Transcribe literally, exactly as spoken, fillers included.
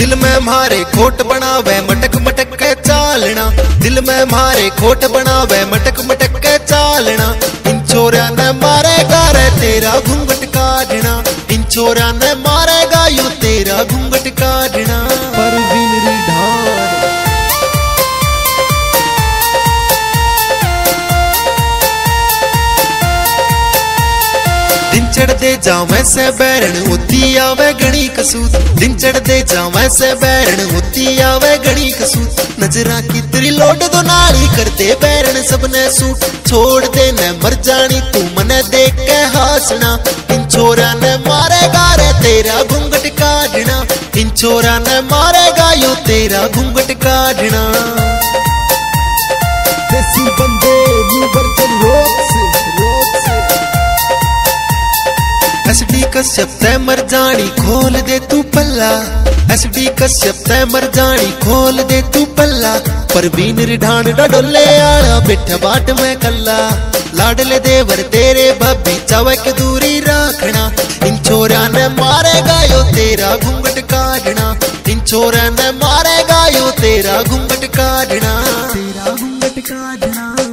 दिल में मारे खोट बनावे मटक मटक के चालना, दिल में मारे खोट बनावे मटक मटक के चालना। इन छोरा ने मारेगा रे तेरा घूंघट काटना, इन छोरा ने मारेगा यू तेरा घूंघट काटना। परवीन रिधान दिन चढ़ते जावे से बैरन होती आवे घणी कसूत, दिन चढ़ते जावे से बैरन होती आवे घणी कसूत। नजरा की तेरी लोड दो नाली करते बैरन सबने सूट, छोड़ दे न मर जानी तू मने देख के हासना। इन छोरा ने मारेगा रे तेरा घूंघट काटना, इन छोरा ने मारेगा यू तेरा घूंघट काटना। देसी बंदे न्यू वर्जन रोक से रोक से एसडी कश्यप तै मर जानी खोल दे तू पल्ला, एसडी कश्यप तै मर जानी खोल दे तू पल्ला। परवीन रिधान डोले आया बिठ बाट में कल्ला, लाडले देवर तेरे भाभी चवक दूरी रखना। इन छोरा ने मारेगा यो तेरा घूंघट काटना, इन छोरा ने मारेगा यो तेरा घूंघट काटना, तेरा घूंघट काटना।